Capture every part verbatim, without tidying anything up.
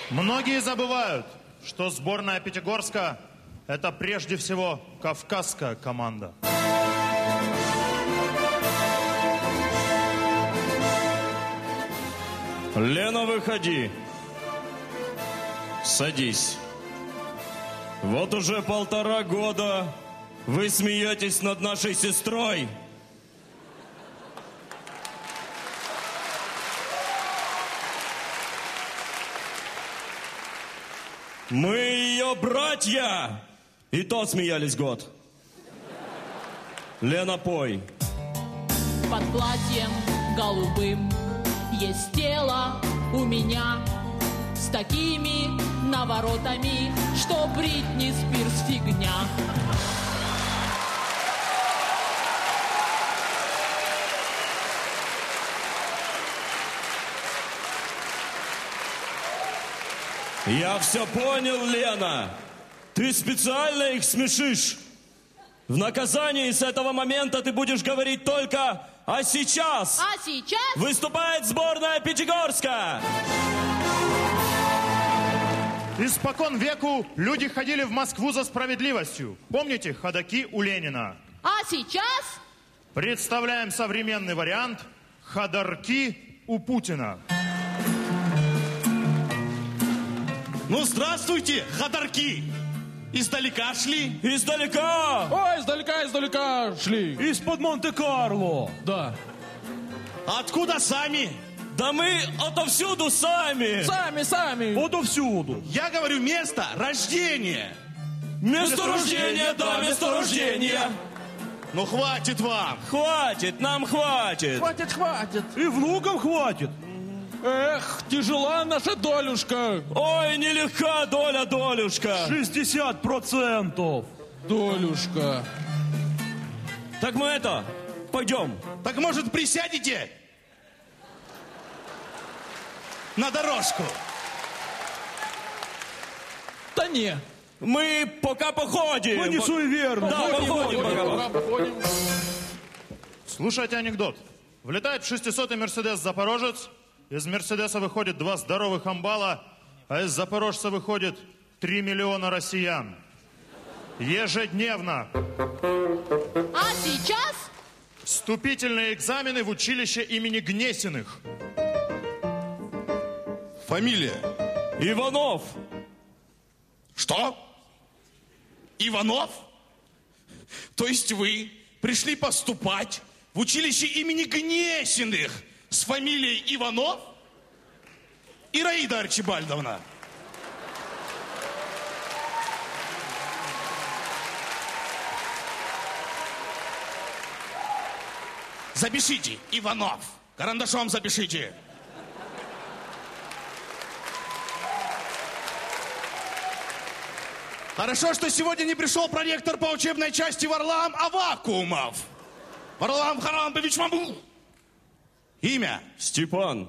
Многие забывают, что сборная Пятигорска – это прежде всего кавказская команда. Лена, выходи. Садись. Вот уже полтора года вы смеетесь над нашей сестрой. Мы ее братья. И то смеялись год. Лена, пой. Под платьем голубым есть тело у меня с такими наворотами, что Бритни Спирс фигня. Я все понял, Лена. Ты специально их смешишь. В наказании с этого момента ты будешь говорить только «а сейчас». А сейчас выступает сборная Пятигорска. Испокон веку люди ходили в Москву за справедливостью. Помните ходаки у Ленина? А сейчас представляем современный вариант ходорки у Путина. Ну, здравствуйте, ходорки! Издалека шли? Издалека! Ой, издалека, издалека шли. Из-под Монте-Карло. Да. Откуда сами? Да мы отовсюду сами. Сами, сами. Отовсюду. Я говорю, место рождения. Место рождения, да, место рождения. Ну, хватит вам. Хватит, нам хватит. Хватит, хватит. И внукам хватит. Эх, тяжела наша долюшка. Ой, нелегка доля, долюшка. шестьдесят процентов. Долюшка. Так мы это, пойдем. Так, может, присядете на дорожку? Да не. Мы пока походим. Мы не суеверны. Да, походим, походим, пока. пока походим. Слушайте анекдот. Влетает в шестисотый Мерседес Запорожец. Из Мерседеса выходит два здоровых амбала, а из Запорожца выходит три миллиона россиян. Ежедневно. А сейчас Вступительные экзамены в училище имени Гнесиных. Фамилия? Иванов. Что? Иванов? То есть вы пришли поступать в училище имени Гнесиных с фамилией Иванов? Ираида Арчибальдовна. Запишите, Иванов. Карандашом запишите. Хорошо, что сегодня не пришел проректор по учебной части Варлам Авакумов. Варлам Харамбович Мамбу. Имя? Степан.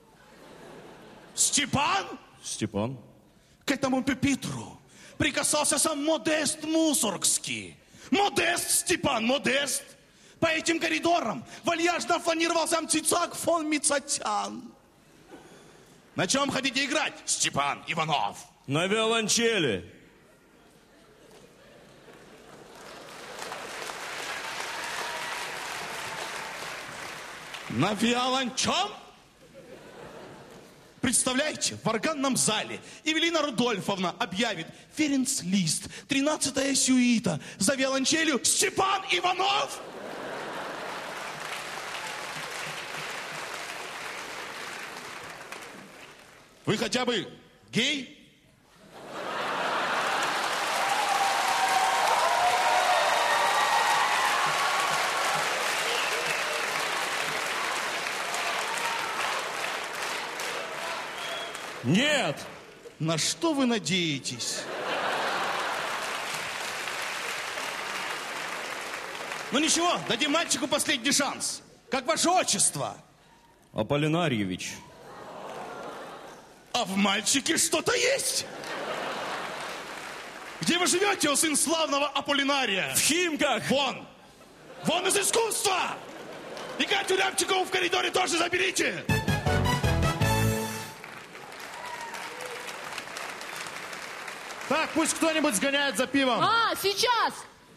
Степан? Степан. К этому пюпитру прикасался сам Модест Мусоргский. Модест, Степан, Модест. По этим коридорам вальяжно фланировал сам Цицак фон Мицатян. На чем хотите играть, Степан Иванов? На виолончели. На виолончом? Представляете, в органном зале Эвелина Рудольфовна объявит Ференц Лист, тринадцатая сюита, за виолончелью Степан Иванов? Вы хотя бы гей? Нет. На что вы надеетесь? Ну ничего, дадим мальчику последний шанс. Как ваше отчество? Аполлинарьевич. А в мальчике что-то есть? Где вы живете, о сын славного Аполлинария? В Химках. Вон! Вон из искусства! И Катю Рябчикову в коридоре тоже заберите! Так, пусть кто-нибудь сгоняет за пивом. А, сейчас!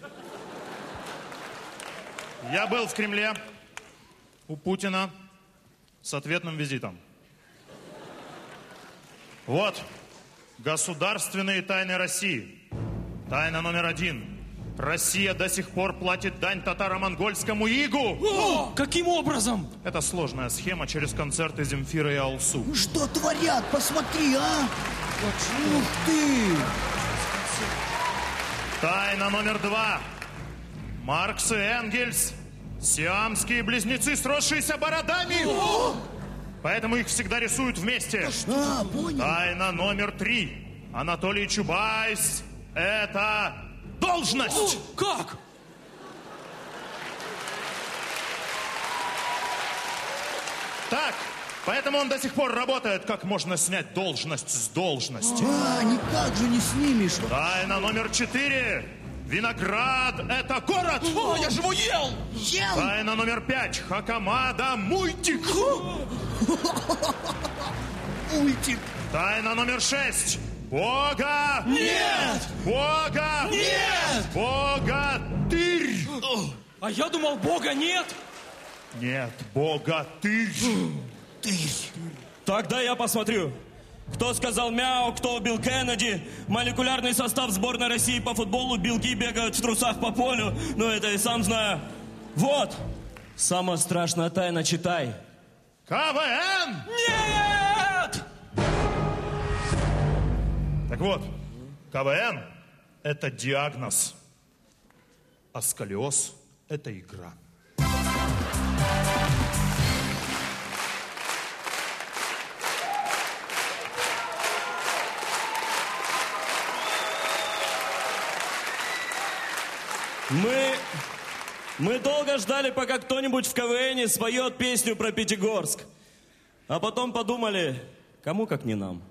Я был в Кремле у Путина с ответным визитом. Вот, государственные тайны России. Тайна номер один. Россия до сих пор платит дань татаро-монгольскому игу. О, каким образом? Это сложная схема через концерты Земфира и Алсу. Что творят? Посмотри, а! Ух ты! Тайна номер два. Маркс и Энгельс – сиамские близнецы, сросшиеся бородами. Поэтому их всегда рисуют вместе. А, понял. Тайна номер три. Анатолий Чубайс – это должность. Как? Так, поэтому он до сих пор работает, как можно снять должность с должности. А, никак же не снимешь. Тайна номер четыре. Виноград – это город. О, я же его ел! Ел! Тайна номер пять. Хакамада – мультик. Мультик. Тайна номер шесть. Бога! Нет! Бога! Нет! Богатырь! А я думал, Бога нет. Нет, богатырь! Тогда я посмотрю. Кто сказал мяу, кто убил Кеннеди. Молекулярный состав сборной России по футболу. Белки бегают в трусах по полю. Ну, это и сам знаю. Вот. Самая страшная тайна, читай. КВН! Нет! Так вот, КВН – это диагноз, а сколиоз – это игра. Мы... Мы долго ждали, пока кто-нибудь в КВНе споет песню про Пятигорск. А потом подумали, кому как не нам.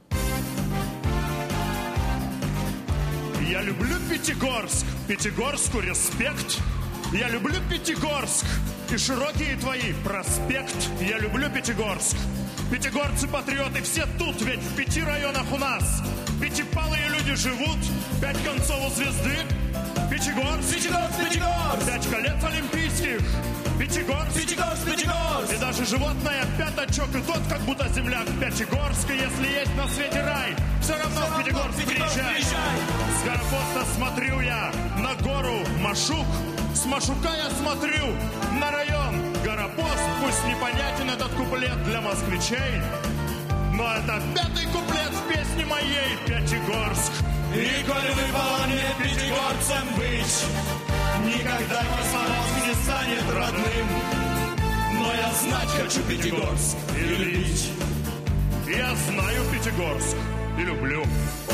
Я люблю Пятигорск, Пятигорску респект. Я люблю Пятигорск и широкие твои проспект. Я люблю Пятигорск. Пятигорцы патриоты все тут, ведь в пяти районах у нас пятипалые люди живут, пять концов у звезды. Пятигорск, Пятигорск, Пятигорск! пять колец олимпийских. Пятигорск, Пятигорск, Пятигорск! и даже животное пятачок, и тот, как будто земляк. Пятигорск, и если есть на свете рай, все равно в Пятигорск приезжай. С горпоста смотрю я на гору Машук, с Машука я смотрю на район Горопост. Пусть непонятен этот куплет для москвичей, но это пятый куплет в песне моей Пятигорск. И коль выпало мне пятигорцем быть, никогда Московск не станет родным. Но я знать хочу Пятигорск и любить. Я знаю Пятигорск и люблю.